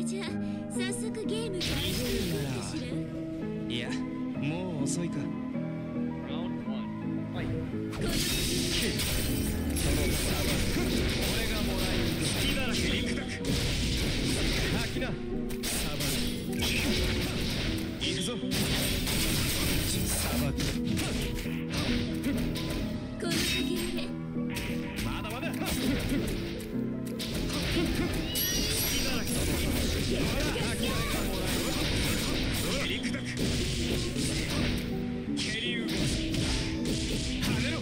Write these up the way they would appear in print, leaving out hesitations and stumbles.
じゃあ早速ゲーム開始するかしら。 いや、もう遅いか。 この俺がもらえる隙だらけに砕く。吐きな。サバ行くぞ。サバこの先へ。 まだまだ。隙だらけ。吐きな。蹴り砕く。蹴り動かす。跳ねろ。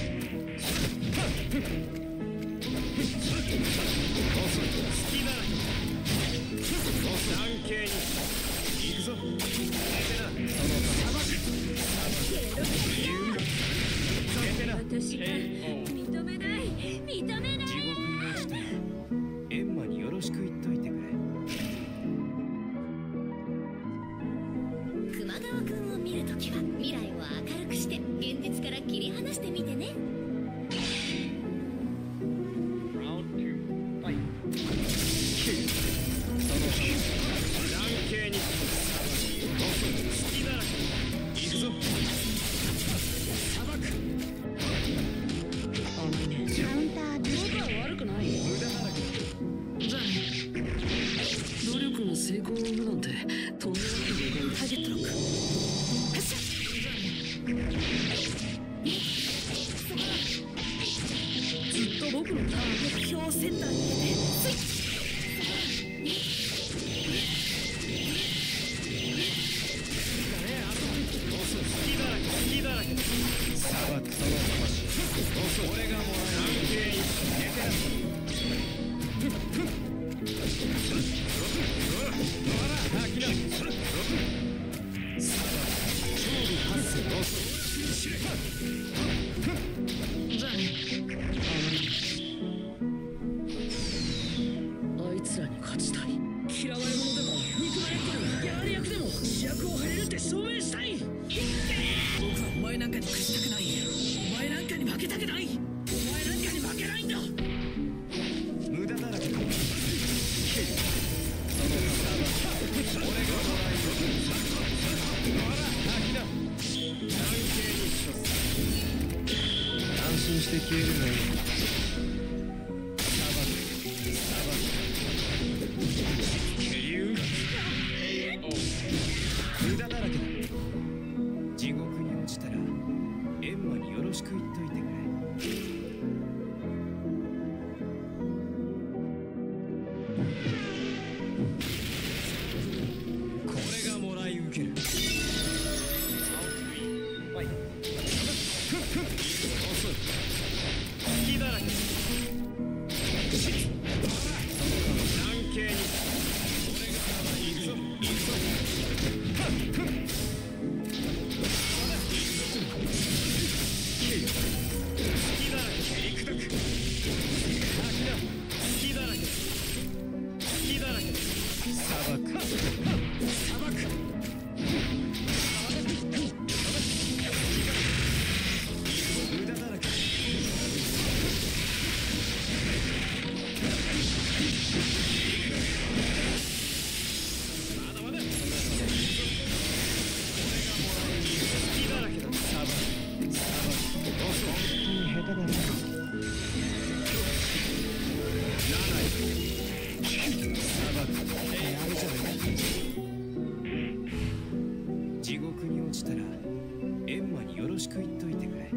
隙だらけ。関係に行くぞ。寝てな。そのさばく。寝てな。 私が認めない認めない。 地獄に落ちてエンマによろしく言っといてくれ。 熊川くんを見るときは未来を明るくして現実から切り離してみてね。 成功なんてとんでもないターゲットロック。ずっと僕のターン目標センターに入れてスイッチ。 俺がもらえる。 あいつらに勝ちたい。嫌われ者でも憎まれっ子でもやり役でも主役を張れるって証明したい。僕はお前なんかに屈したくない。お前なんかに負けたくない。お前なんかに負けないんだ。 無駄だらけだ。俺がもらえる。安心して消えるのよ。無駄だらけだ。地獄に落ちたらエンマによろしく言っといてくれ。これがもらい受ける。隙だらけ。関係に俺が行くぞ。行くぞ。隙だらけ。蹴り砕く。吐きな。隙だらけ。隙だらけ。砂漠。砂漠。無駄だらけ。まだまだ。隙だらけだ。砂漠。本当に下手だな。砂漠。あれじゃない。地獄に落ちたらエンマによろしく言っといてくれ。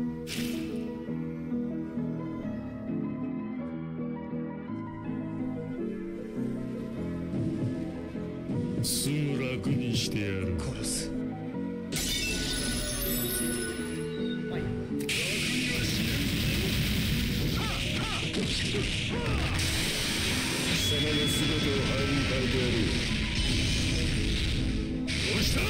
すぐ楽にしてやる。 殺す。 貴様の姿を灰に変えてやる。押した。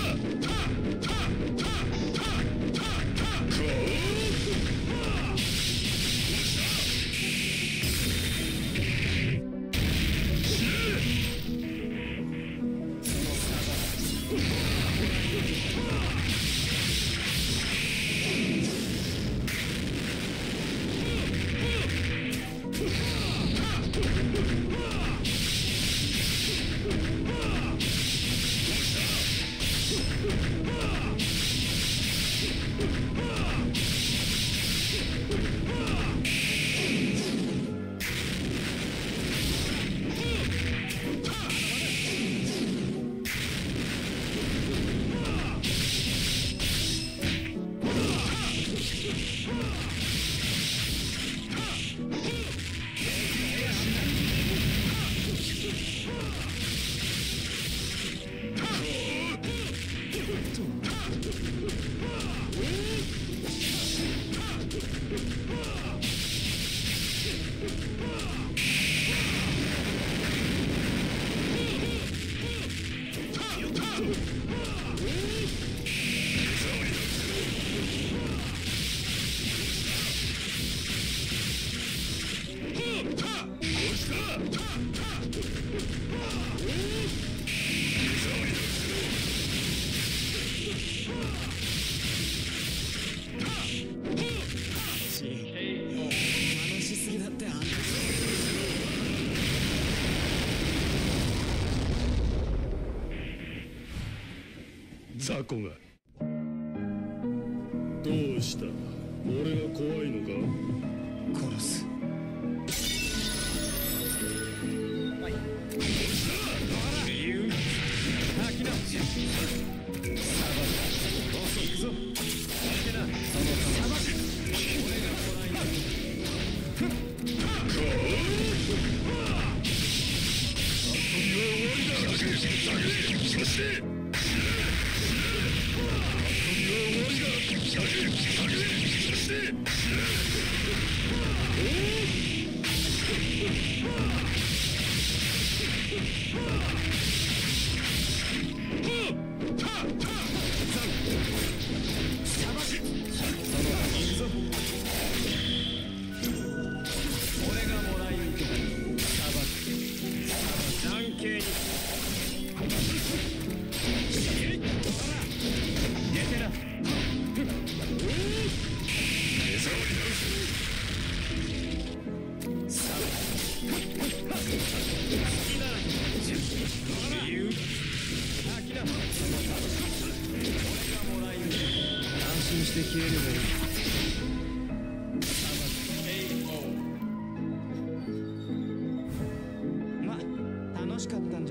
雑魚が。どうした？俺が怖いのか？ 殺す。理由吐きな。さばく。行くぞ。行けな。さばく。俺がもらいな。そしてして消えればいい。ま、楽しかったな。